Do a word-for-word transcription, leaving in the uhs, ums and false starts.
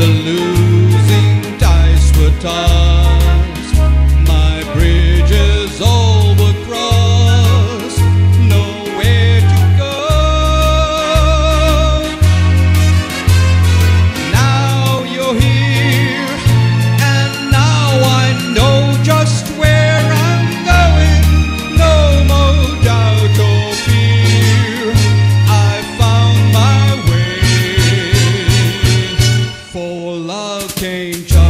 the losing dice were tossed, my bridges all were crossed, nowhere to go. Now you're here, and now I know just where I'm going. No more doubt or fear, I found my way. For love came.